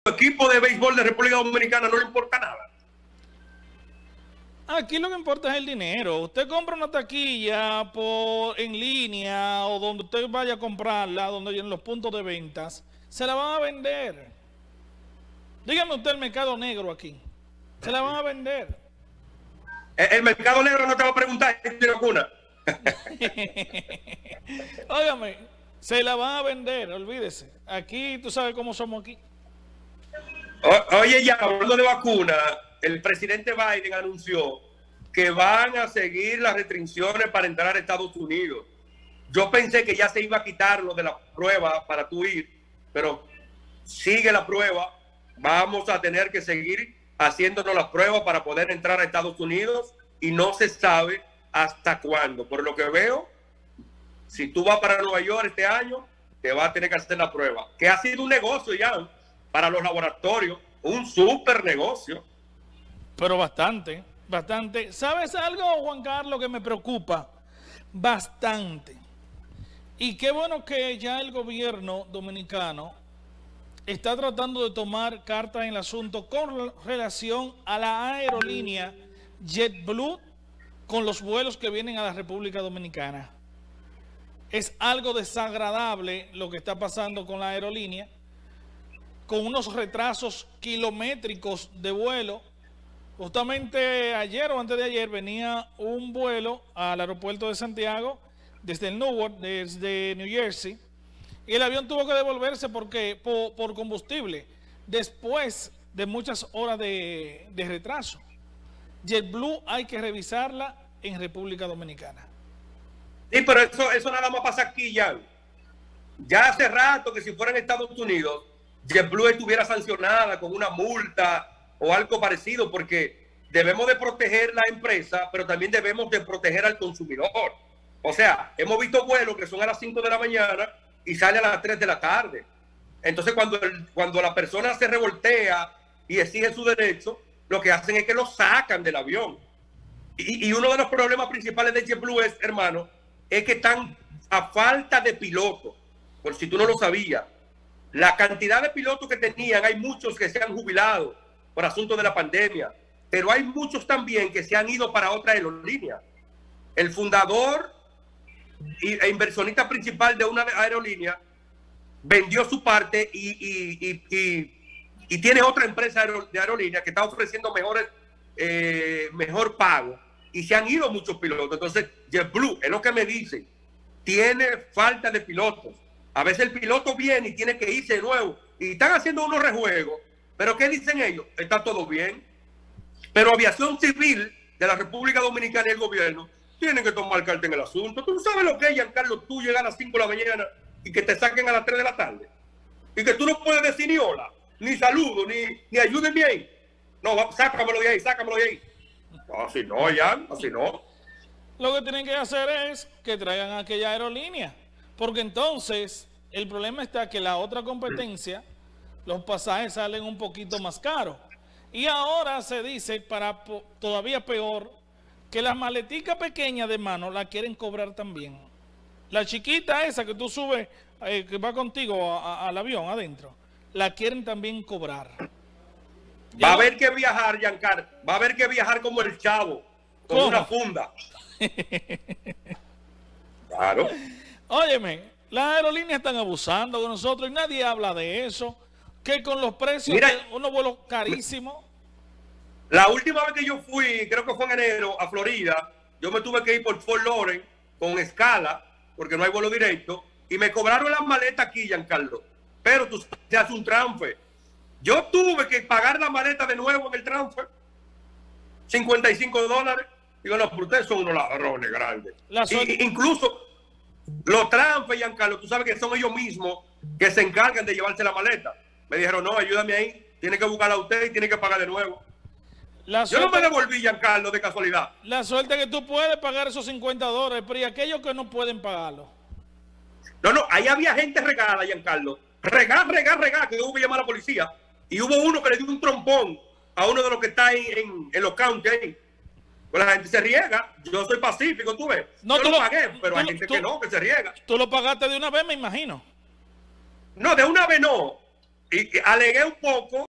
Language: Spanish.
equipo de béisbol de República Dominicana no le importa nada. Aquí lo que importa es el dinero. Usted compra una taquilla en línea o donde usted vaya a comprarla, donde en los puntos de ventas, se la van a vender. Dígame usted el mercado negro aquí. Se la van a vender. El mercado negro no te va a preguntar si tiene vacuna. Óigame, se la van a vender, olvídese. Aquí tú sabes cómo somos aquí. Oye, ya hablando de vacuna, el presidente Biden anunció que van a seguir las restricciones para entrar a Estados Unidos. Yo pensé que ya se iba a quitar lo de la prueba para tú ir, pero sigue la prueba. Vamos a tener que seguir haciéndonos las pruebas para poder entrar a Estados Unidos y no se sabe hasta cuándo. Por lo que veo, si tú vas para Nueva York este año, te vas a tener que hacer la prueba, que ha sido un negocio ya para los laboratorios, un súper negocio. Pero bastante, bastante. ¿Sabes algo, Juan Carlos, que me preocupa? Bastante. Y qué bueno que ya el gobierno dominicano está tratando de tomar cartas en el asunto con relación a la aerolínea JetBlue con los vuelos que vienen a la República Dominicana. Es algo desagradable lo que está pasando con la aerolínea, con unos retrasos kilométricos de vuelo. Justamente ayer o antes de ayer venía un vuelo al aeropuerto de Santiago desde el Newark, desde New Jersey, y el avión tuvo que devolverse porque por combustible, después de muchas horas de retraso. JetBlue hay que revisarla en República Dominicana. Sí, pero eso nada más pasa aquí ya. Ya hace rato que si fuera en Estados Unidos, JetBlue estuviera sancionada con una multa o algo parecido, porque debemos de proteger la empresa, pero también debemos de proteger al consumidor. O sea, hemos visto vuelos que son a las 5 de la mañana y sale a las 3 de la tarde. Entonces, cuando la persona se revoltea y exige su derecho, lo que hacen es que lo sacan del avión. Y uno de los problemas principales de JetBlue es, hermano, es que están a falta de pilotos. Por si tú no lo sabías, la cantidad de pilotos que tenían, hay muchos que se han jubilado por asunto de la pandemia, pero hay muchos también que se han ido para otra aerolínea. El fundador e inversionista principal de una aerolínea vendió su parte y tiene otra empresa de aerolínea que está ofreciendo mejor pago, y se han ido muchos pilotos. Entonces JetBlue, es lo que me dicen, tiene falta de pilotos. A veces el piloto viene y tiene que irse de nuevo y están haciendo unos rejuegos, pero ¿qué dicen ellos? Está todo bien, pero Aviación Civil de la República Dominicana y el gobierno tienen que tomar carta en el asunto. Tú sabes lo que es, Giancarlo, tú llegas a las 5 de la mañana y que te saquen a las 3 de la tarde y que tú no puedes decir ni hola, ni saludo, ni ayúdenme ahí. No, sácamelo de ahí, sácamelo de ahí. No, así no, Jan, así no. Lo que tienen que hacer es que traigan aquella aerolínea, porque entonces el problema está que la otra competencia, los pasajes salen un poquito más caros. Y ahora se dice, para todavía peor, que las maleticas pequeñas de mano la quieren cobrar también. La chiquita esa que tú subes, que va contigo al avión adentro, la quieren también cobrar. Va a haber que viajar, Giancarlo. Va a haber que viajar como el Chavo, con ¿cómo? una funda. Claro. Óyeme, las aerolíneas están abusando de nosotros y nadie habla de eso. Que con los precios Mira, de unos vuelos carísimos. La última vez que yo fui, creo que fue en enero, a Florida, yo me tuve que ir por Fort Lauderdale con escala, porque no hay vuelo directo, y me cobraron las maletas aquí, Giancarlo. Pero tú se hace un transfer. Yo tuve que pagar la maleta de nuevo en el transfer, $55. Digo, no, pero ustedes son unos ladrones grandes. Incluso los transfer, Giancarlo, tú sabes que son ellos mismos que se encargan de llevarse la maleta. Me dijeron, no, ayúdame ahí, tiene que buscarla usted y tiene que pagar de nuevo. Yo no me devolví, Giancarlo, de casualidad. La suerte que tú puedes pagar esos $50, pero y aquellos que no pueden pagarlo. No, ahí había gente regada, Giancarlo. Regada, que hubo que llamar a la policía. Y hubo uno que le dio un trompón a uno de los que está ahí en los counties ahí. Pues la gente se riega. Yo soy pacífico, tú ves. No, yo lo pagué, pero hay gente que no, que se riega. Tú lo pagaste de una vez, me imagino. No, de una vez no. y alegué un poco